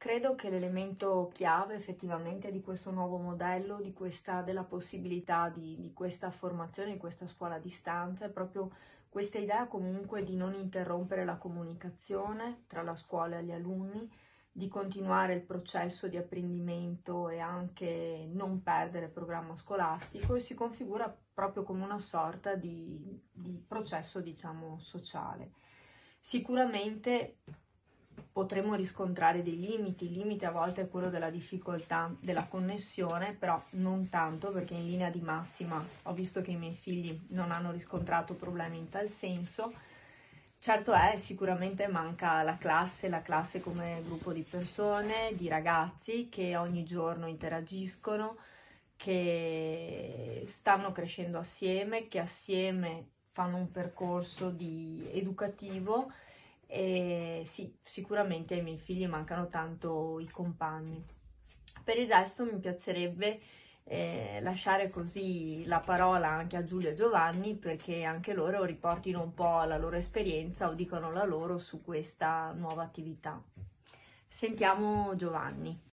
credo che l'elemento chiave effettivamente di questo nuovo modello, della possibilità di questa formazione, di questa scuola a distanza, è proprio questa idea comunque di non interrompere la comunicazione tra la scuola e gli alunni, di continuare il processo di apprendimento e anche non perdere il programma scolastico, e si configura proprio come una sorta di processo, diciamo, sociale. Sicuramente potremmo riscontrare dei limiti, il limite a volte è quello della difficoltà della connessione, però non tanto, perché in linea di massima ho visto che i miei figli non hanno riscontrato problemi in tal senso. Certo è, sicuramente manca la classe come gruppo di persone, di ragazzi che ogni giorno interagiscono, che stanno crescendo assieme, che assieme fanno un percorso educativo. E sì, sicuramente ai miei figli mancano tanto i compagni. Per il resto mi piacerebbe lasciare così la parola anche a Giulia e Giovanni, perché anche loro riportino un po' la loro esperienza o dicano la loro su questa nuova attività. Sentiamo Giovanni.